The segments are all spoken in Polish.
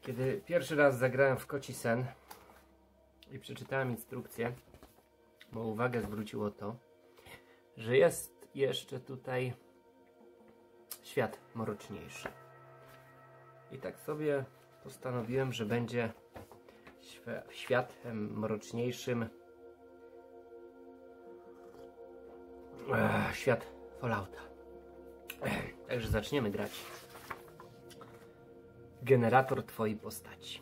Kiedy pierwszy raz zagrałem w Koci Sen i przeczytałem instrukcję, moją uwagę zwróciło to, że jest jeszcze tutaj świat mroczniejszy. I tak sobie postanowiłem, że będzie światem mroczniejszym świat Fallouta. Także zaczniemy grać. Generator twojej postaci.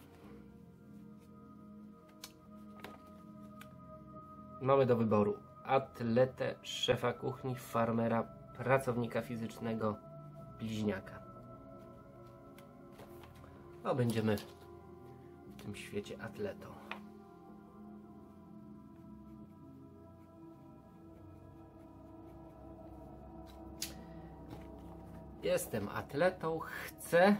Mamy do wyboru atletę, szefa kuchni, farmera, pracownika fizycznego, bliźniaka. No, będziemy w tym świecie atletą. Jestem atletą, chcę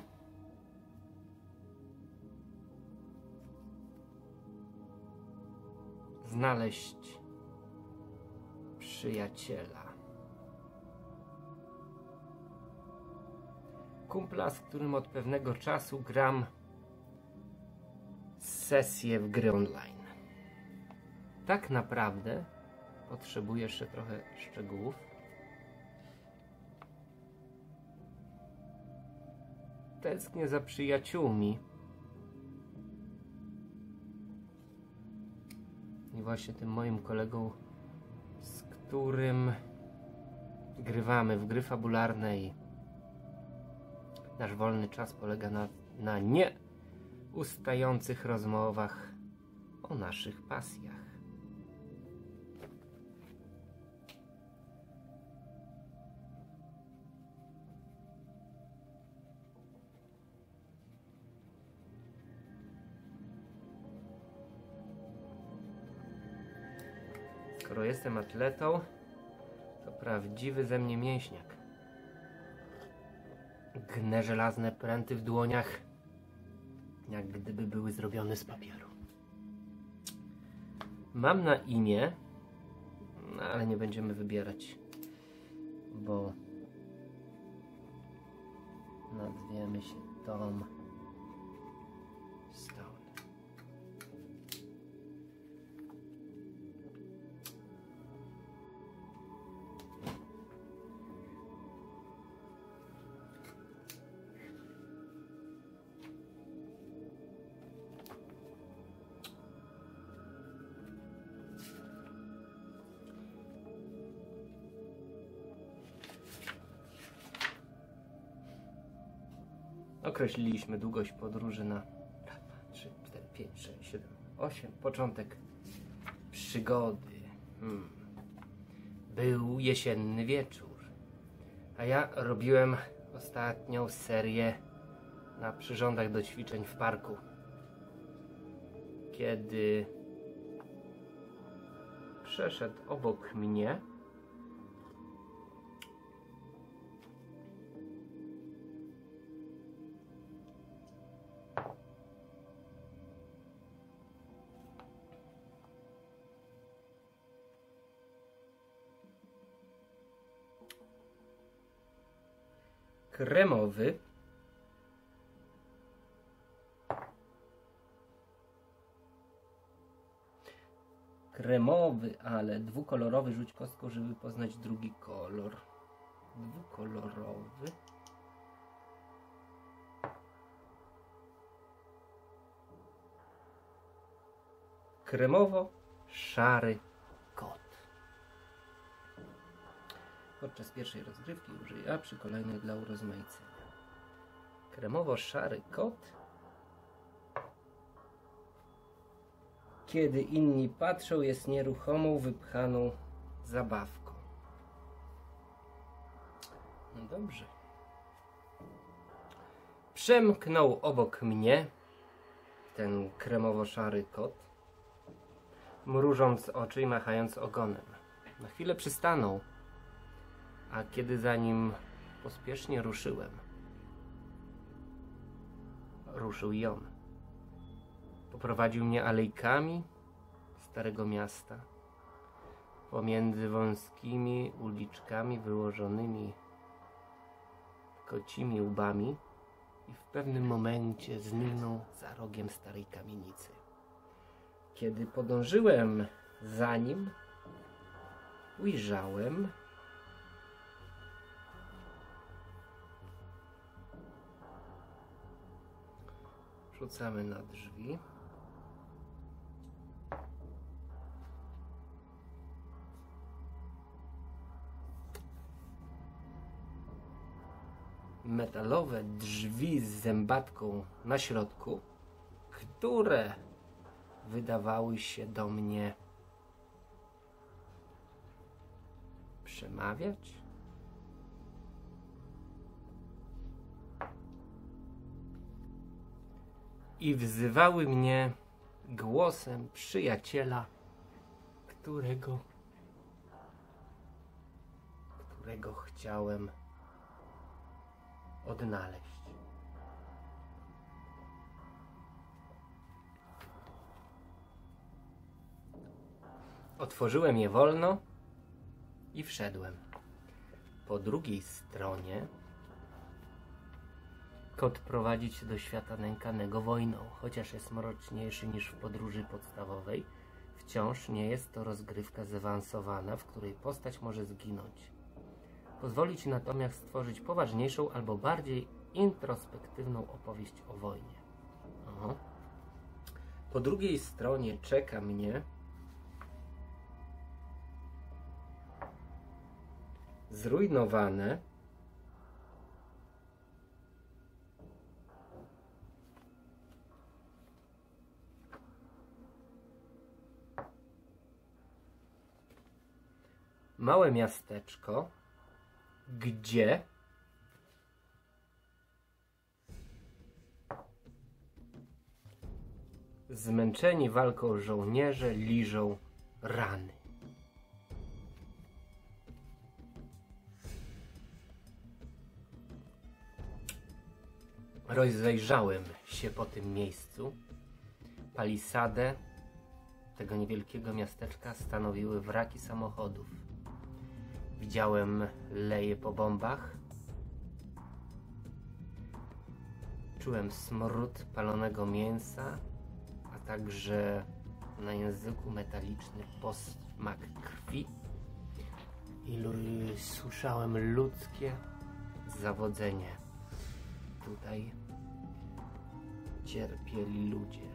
znaleźć przyjaciela. Kumpla, z którym od pewnego czasu gram sesję w gry online. Tak naprawdę potrzebuję jeszcze trochę szczegółów. Tęsknię za przyjaciółmi. I właśnie tym moim kolegą, z którym grywamy w gry fabularne i nasz wolny czas polega na nieustających rozmowach o naszych pasjach. Skoro jestem atletą, to prawdziwy ze mnie mięśniak. Gnę żelazne pręty w dłoniach, jak gdyby były zrobione z papieru. Mam na imię, no ale nie będziemy wybierać, bo nazwiemy się Tom Stone. Określiliśmy długość podróży na 3, 4, 5, 6, 7, 8. Początek przygody. Był jesienny wieczór, a ja robiłem ostatnią serię na przyrządach do ćwiczeń w parku. Kiedy przeszedł obok mnie kremowy, ale dwukolorowy. Rzuć kostką, żeby poznać drugi kolor. Dwukolorowy. Kremowo-szary kot. Podczas pierwszej rozgrywki użyj A, przy kolejnej dla urozmaicenia. Kremowo-szary kot. Kiedy inni patrzą, jest nieruchomą, wypchaną zabawką. No dobrze. Przemknął obok mnie ten kremowo-szary kot, mrużąc oczy i machając ogonem. Na chwilę przystanął, a kiedy za nim pospiesznie ruszyłem, ruszył i on. Poprowadził mnie alejkami Starego Miasta, pomiędzy wąskimi uliczkami wyłożonymi kocimi łbami, i w pewnym momencie zniknął za rogiem starej kamienicy. Kiedy podążyłem za nim, ujrzałem rzucamy na drzwi. Metalowe drzwi z zębatką na środku, które wydawały się do mnie przemawiać. I wzywały mnie głosem przyjaciela, którego chciałem odnaleźć. Otworzyłem je wolno i wszedłem. Po drugiej stronie kot prowadzi cię do świata nękanego wojną. Chociaż jest mroczniejszy niż w podróży podstawowej, wciąż nie jest to rozgrywka zaawansowana, w której postać może zginąć. Pozwoli ci natomiast stworzyć poważniejszą albo bardziej introspektywną opowieść o wojnie. Po drugiej stronie czeka mnie zrujnowane małe miasteczko, gdzie zmęczeni walką żołnierze liżą rany. Rozejrzałem się po tym miejscu. Palisadę tego niewielkiego miasteczka stanowiły wraki samochodów. Widziałem leje po bombach. Czułem smród palonego mięsa, a także na języku metaliczny posmak krwi. I słyszałem ludzkie zawodzenie. Tutaj cierpieli ludzie.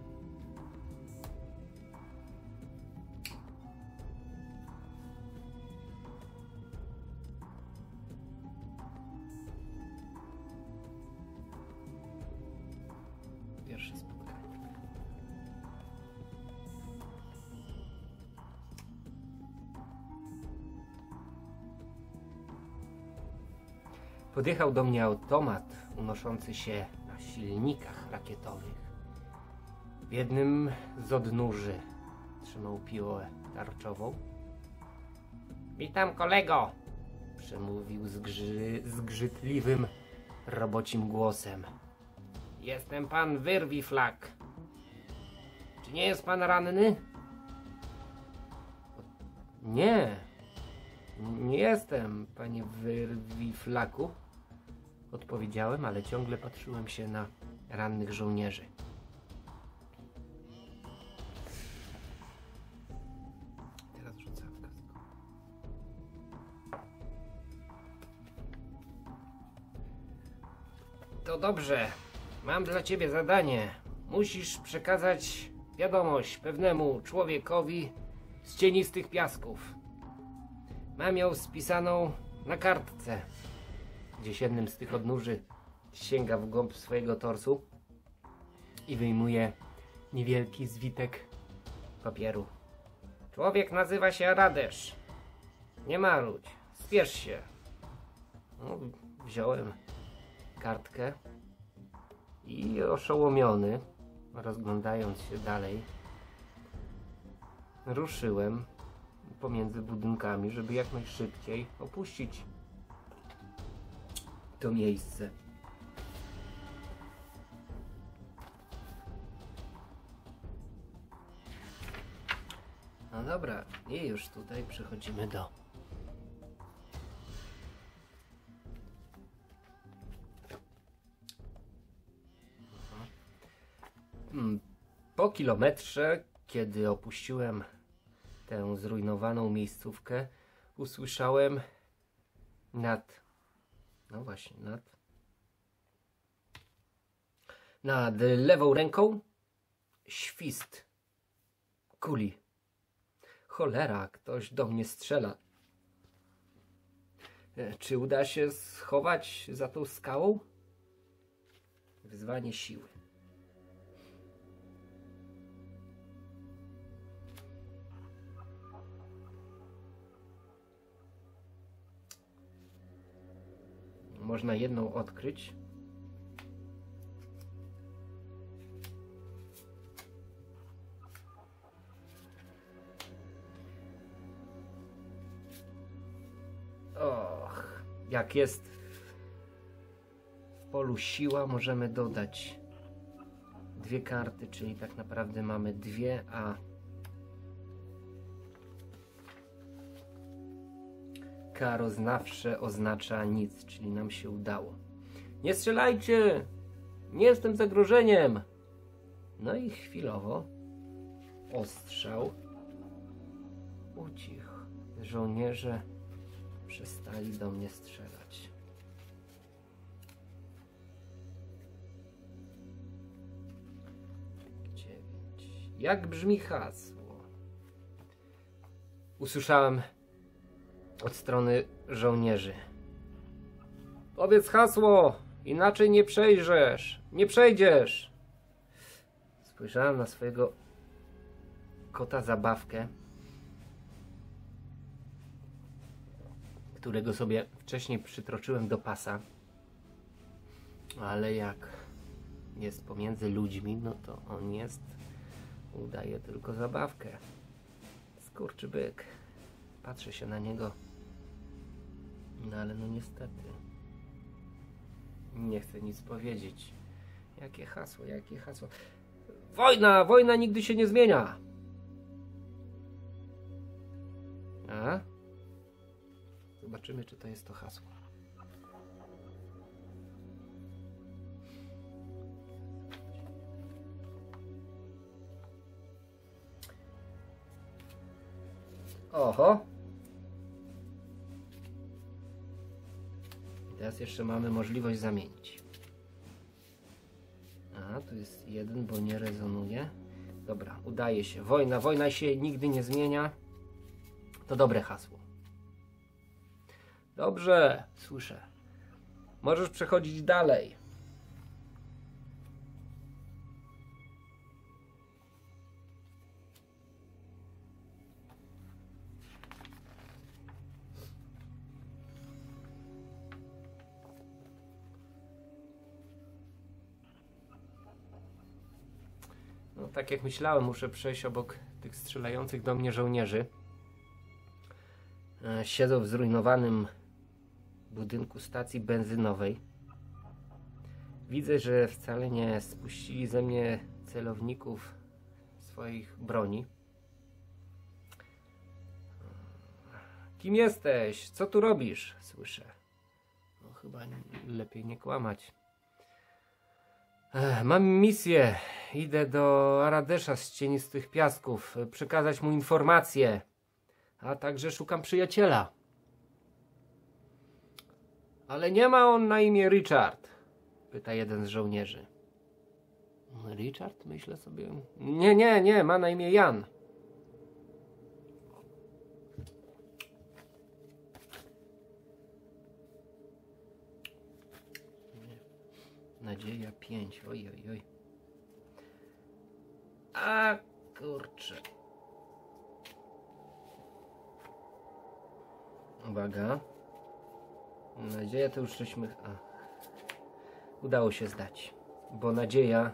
Pierwsze spotkanie. Podjechał do mnie automat unoszący się na silnikach rakietowych. W jednym z odnóży trzymał piłę tarczową. Witam, kolego! Przemówił zgrzytliwym, robocim głosem. Jestem pan Wyrwiflak. Czy nie jest pan ranny? Nie. Nie jestem, panie Wyrwiflaku. Odpowiedziałem, ale ciągle patrzyłem się na rannych żołnierzy. Teraz rzucam kasko. To dobrze. Mam dla ciebie zadanie. Musisz przekazać wiadomość pewnemu człowiekowi z cienistych piasków. Mam ją spisaną na kartce. Gdzieś jednym z tych odnóży sięga w głąb swojego torsu i wyjmuje niewielki zwitek papieru. Człowiek nazywa się Radesz. Nie marudź, spiesz się. No, wziąłem kartkę i oszołomiony, rozglądając się dalej, ruszyłem pomiędzy budynkami, żeby jak najszybciej opuścić to miejsce. No dobra, i już tutaj przechodzimy do Po kilometrze, kiedy opuściłem tę zrujnowaną miejscówkę, usłyszałem nad lewą ręką świst kuli. Cholera, ktoś do mnie strzela. Czy uda się schować za tą skałą? Wyzwanie siły. Można jedną odkryć. Och, jak jest w polu siła, możemy dodać 2 karty, czyli tak naprawdę mamy 2, a karo zawsze oznacza nic, czyli nam się udało. Nie strzelajcie! Nie jestem zagrożeniem! No i chwilowo ostrzał ucichł. Żołnierze przestali do mnie strzelać. Jak brzmi hasło? Usłyszałem od strony żołnierzy. Powiedz hasło, inaczej nie przejdziesz. Nie przejdziesz. Spojrzałem na swojego kota zabawkę, którego sobie wcześniej przytroczyłem do pasa. Ale jak jest pomiędzy ludźmi, no to on udaje tylko zabawkę. Skurczybyk. Patrzę się na niego. No ale no niestety. Nie chcę nic powiedzieć. Jakie hasło, jakie hasło. Wojna! Wojna nigdy się nie zmienia! A? Zobaczymy, czy to jest to hasło. Oho! Teraz jeszcze mamy możliwość zamienić. A, tu jest 1, bo nie rezonuje. Dobra, udaje się. Wojna. Wojna się nigdy nie zmienia. To dobre hasło. Dobrze, słyszę. Możesz przechodzić dalej. No, tak jak myślałem, muszę przejść obok tych strzelających do mnie żołnierzy. Siedzą w zrujnowanym budynku stacji benzynowej. Widzę, że wcale nie spuścili ze mnie celowników swoich broni. Kim jesteś? Co tu robisz? Słyszę. No chyba lepiej nie kłamać. Mam misję. Idę do Aradesza z cienistych piasków. Przekazać mu informacje. A także szukam przyjaciela. Ale nie ma on na imię Richard? Pyta jeden z żołnierzy. Richard? Myślę sobie. Nie, ma na imię Jan. Nadzieja 5. Oj. A kurczę. Uwaga. Nadzieja to już żeśmy... Udało się zdać. Bo nadzieja,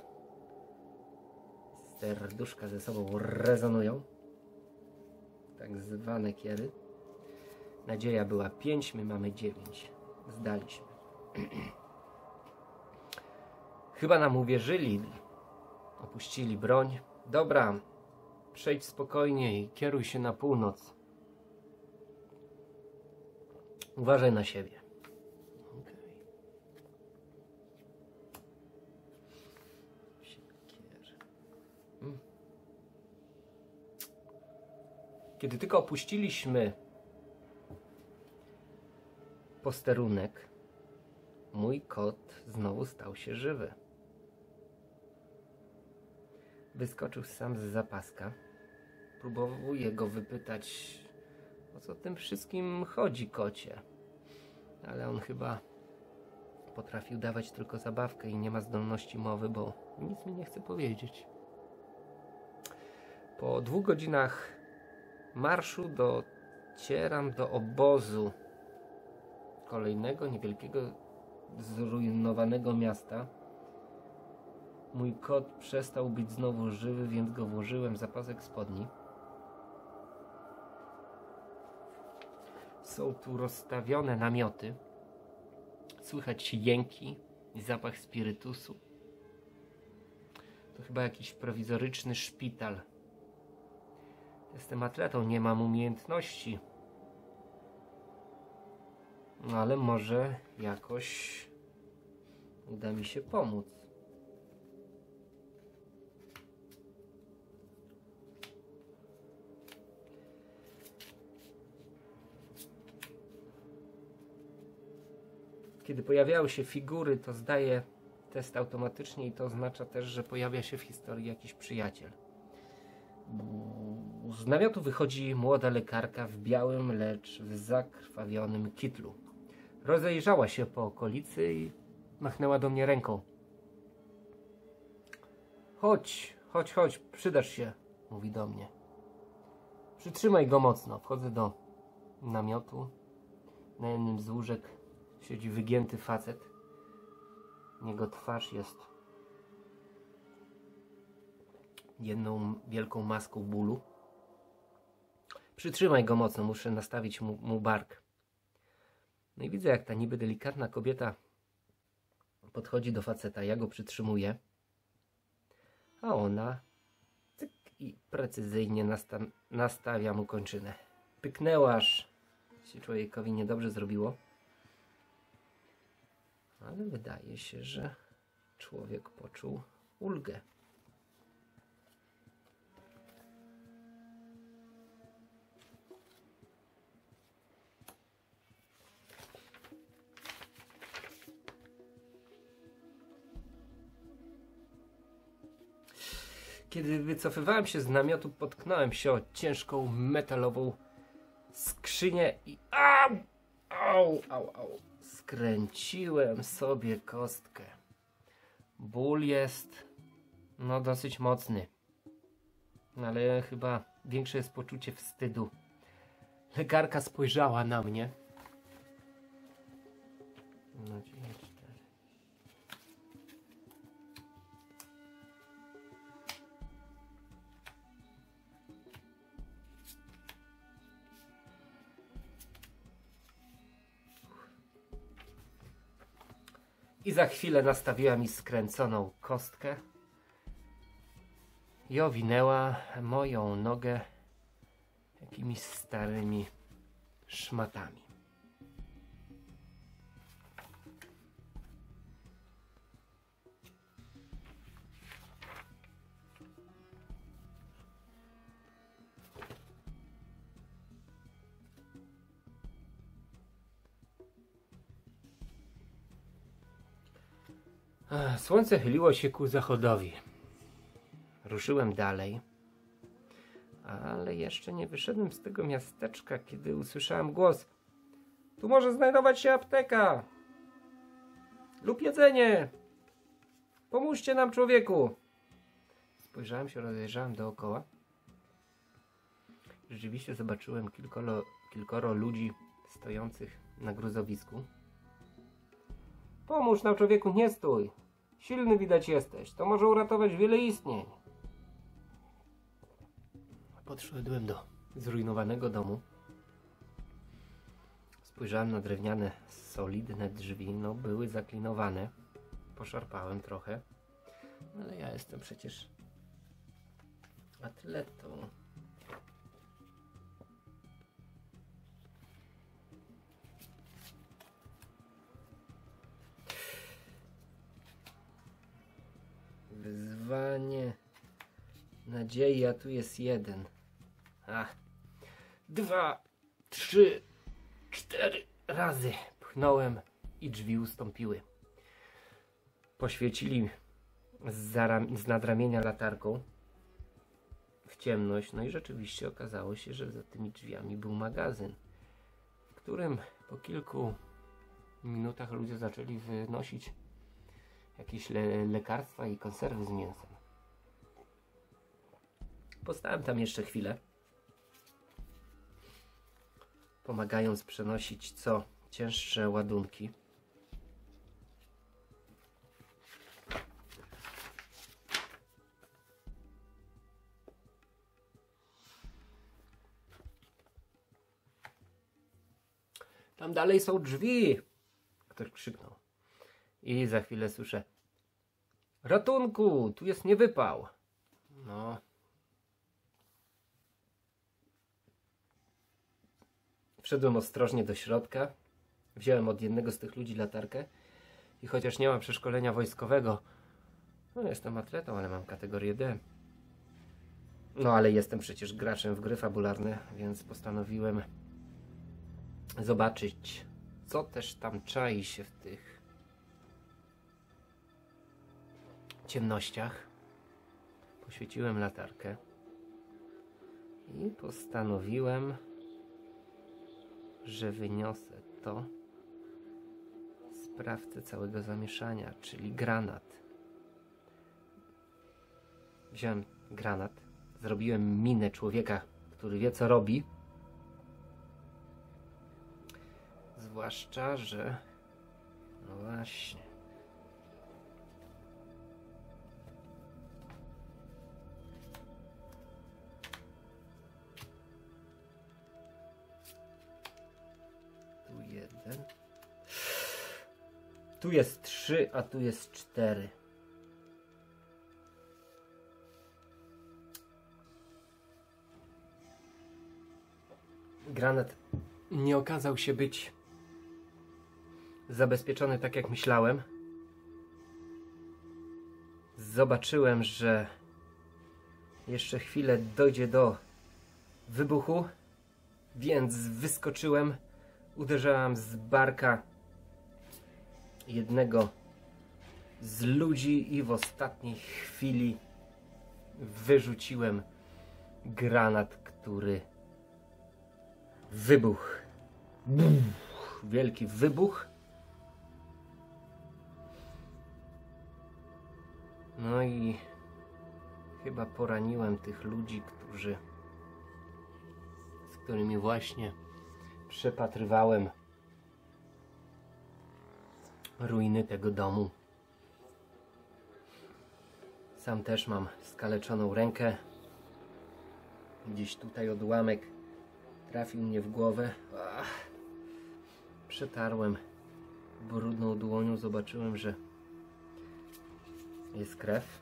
serduszka ze sobą rezonują. Tak zwane kiery. Nadzieja była 5, my mamy 9. Zdaliśmy. Chyba nam uwierzyli. Opuścili broń. Dobra, przejdź spokojnie i kieruj się na północ. Uważaj na siebie. Okay. Kiedy tylko opuściliśmy posterunek, mój kot znowu stał się żywy. Wyskoczył sam z zapaska. Próbuję go wypytać, o co tym wszystkim chodzi, kocie. Ale on chyba potrafił dawać tylko zabawkę i nie ma zdolności mowy, bo nic mi nie chce powiedzieć. Po 2 godzinach marszu docieram do obozu kolejnego niewielkiego, zrujnowanego miasta. Mój kot przestał być znowu żywy, więc go włożyłem za pasek spodni. Są tu rozstawione namioty. Słychać jęki i zapach spirytusu. To chyba jakiś prowizoryczny szpital. Jestem atletą, nie mam umiejętności. No ale może jakoś uda mi się pomóc. Kiedy pojawiają się figury, to zdaję test automatycznie i to oznacza też, że pojawia się w historii jakiś przyjaciel. Z namiotu wychodzi młoda lekarka w białym, lecz w zakrwawionym kitlu. Rozejrzała się po okolicy i machnęła do mnie ręką. Chodź, chodź, chodź, przydasz się, mówi do mnie. Przytrzymaj go mocno. Wchodzę do namiotu. Na jednym z łóżek siedzi wygięty facet. Jego twarz jest jedną wielką maską bólu. Przytrzymaj go mocno, muszę nastawić mu bark. No i widzę, jak ta niby delikatna kobieta podchodzi do faceta. Ja go przytrzymuję. A ona cyk, i precyzyjnie nastawia mu kończynę. Pyknęła, aż się człowiekowi niedobrze zrobiło. Ale wydaje się, że człowiek poczuł ulgę. Kiedy wycofywałem się z namiotu, potknąłem się o ciężką metalową skrzynię i au. Skręciłem sobie kostkę. Ból jest dosyć mocny. Ale chyba większe jest poczucie wstydu. Lekarka spojrzała na mnie. No, 9, 4. I za chwilę nastawiła mi skręconą kostkę i owinęła moją nogę jakimiś starymi szmatami. Słońce chyliło się ku zachodowi. Ruszyłem dalej, ale jeszcze nie wyszedłem z tego miasteczka, kiedy usłyszałem głos. Tu może znajdować się apteka lub jedzenie. Pomóżcie nam, człowieku. Spojrzałem się, rozejrzałem dookoła. Rzeczywiście zobaczyłem kilkoro ludzi stojących na gruzowisku. Pomóż nam, człowieku, nie stój. Silny widać jesteś. To może uratować wiele istnień. Podszedłem do zrujnowanego domu. Spojrzałem na drewniane, solidne drzwi. No, były zaklinowane. Poszarpałem trochę. Ale ja jestem przecież atletą. Wyzwanie nadziei, a tu jest jeden. 2, 3, 4 razy pchnąłem i drzwi ustąpiły. Poświecili z nadramienia latarką w ciemność, no i rzeczywiście okazało się, że za tymi drzwiami był magazyn, w którym po kilku minutach ludzie zaczęli wynosić jakieś lekarstwa i konserwy z mięsem. Postałem tam jeszcze chwilę, pomagając przenosić co cięższe ładunki. Tam dalej są drzwi! Ktoś krzyknął. I za chwilę słyszę: ratunku! Tu jest niewypał! No. Wszedłem ostrożnie do środka. Wziąłem od jednego z tych ludzi latarkę. I chociaż nie mam przeszkolenia wojskowego, no jestem atletą, ale mam kategorię D. No ale jestem przecież graczem w gry fabularne, więc postanowiłem zobaczyć, co też tam czai się w tych ciemnościach. Poświeciłem latarkę i postanowiłem, że wyniosę to sprawcę całego zamieszania, czyli granat. Wziąłem granat, zrobiłem minę człowieka, który wie, co robi. Zwłaszcza, że... no właśnie. Tu 1. Tu jest 3, a tu jest 4. Granat nie okazał się być zabezpieczony tak, jak myślałem. Zobaczyłem, że jeszcze chwilę dojdzie do wybuchu, więc wyskoczyłem, uderzałem z barka jednego z ludzi i w ostatniej chwili wyrzuciłem granat, który wybuchł. Wielki wybuch. No i chyba poraniłem tych ludzi, z którymi właśnie przepatrywałem ruiny tego domu. Sam też mam skaleczoną rękę. Gdzieś tutaj odłamek trafił mnie w głowę. Przetarłem brudną dłonią, zobaczyłem, że jest krew.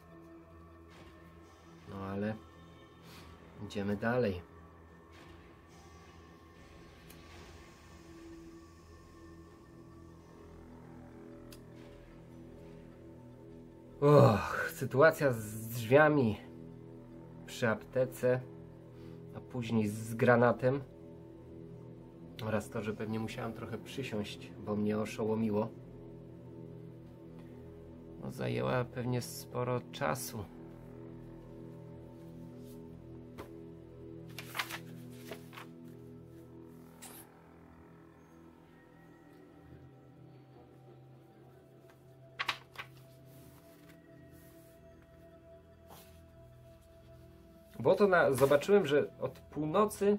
No ale idziemy dalej. Sytuacja z drzwiami przy aptece, a później z granatem oraz to, że pewnie musiałem trochę przysiąść, bo mnie oszołomiło, no, zajęła pewnie sporo czasu. Bo to zobaczyłem, że od północy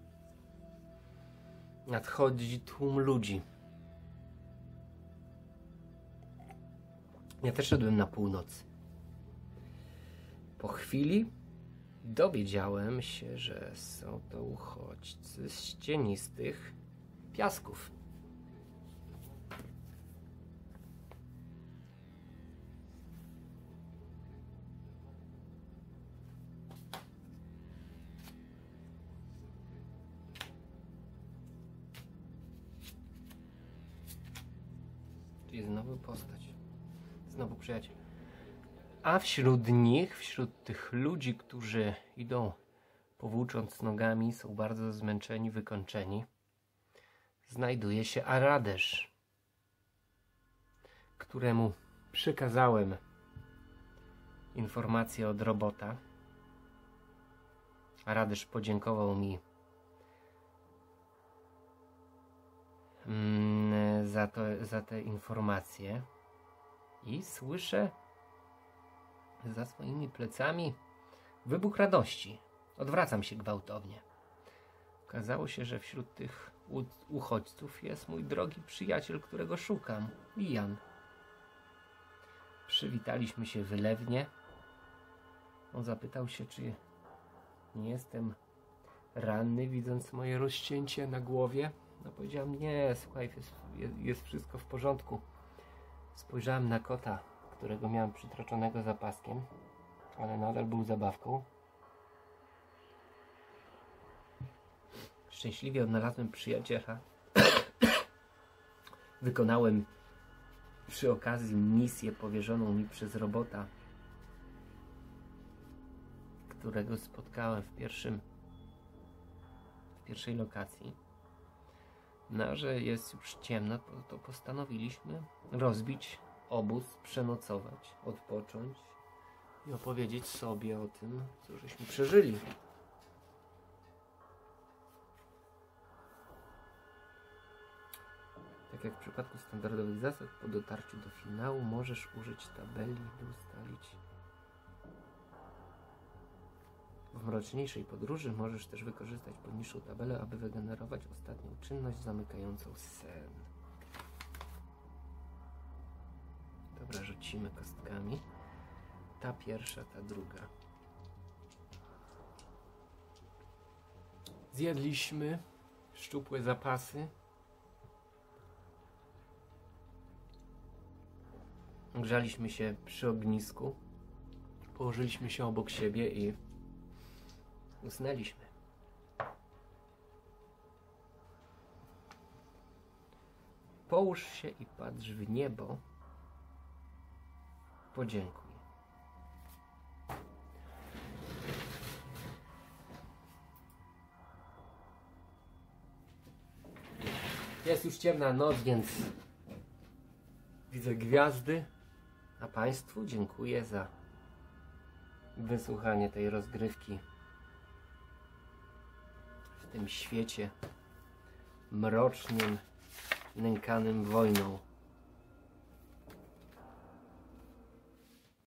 nadchodzi tłum ludzi. Ja też szedłem na północ. Po chwili dowiedziałem się, że są to uchodźcy z cienistych piasków. Czyli znowu postać. Znowu przyjaciel. A wśród nich, wśród tych ludzi, którzy idą powłócząc nogami, są bardzo zmęczeni, wykończeni, znajduje się Aradesz, któremu przekazałem informację od robota. Aradesz podziękował mi za te informacje i słyszę za swoimi plecami wybuch radości. Odwracam się gwałtownie. Okazało się, że wśród tych uchodźców jest mój drogi przyjaciel, którego szukam, Ian. Przywitaliśmy się wylewnie. On zapytał się, czy nie jestem ranny, widząc moje rozcięcie na głowie. No powiedziałem, nie, słuchaj, jest wszystko w porządku. Spojrzałem na kota, którego miałem przytroczonego zapaskiem, ale nadal był zabawką. Szczęśliwie odnalazłem przyjaciela. Wykonałem przy okazji misję powierzoną mi przez robota, którego spotkałem w pierwszej lokacji. No, że jest już ciemno, to postanowiliśmy rozbić obóz, przenocować, odpocząć i opowiedzieć sobie o tym, co żeśmy przeżyli. Tak jak w przypadku standardowych zasad, po dotarciu do finału możesz użyć tabeli, by ustalić. W mroczniejszej podróży możesz też wykorzystać poniższą tabelę, aby wygenerować ostatnią czynność zamykającą sen. Dobra, rzucimy kostkami. Ta pierwsza, ta druga. Zjedliśmy szczupłe zapasy. Grzaliśmy się przy ognisku. Położyliśmy się obok siebie i usnęliśmy. Połóż się i patrz w niebo. Podziękuj. Jest już ciemna noc, więc widzę gwiazdy. A Państwu dziękuję za wysłuchanie tej rozgrywki w tym świecie mrocznym, nękanym wojną.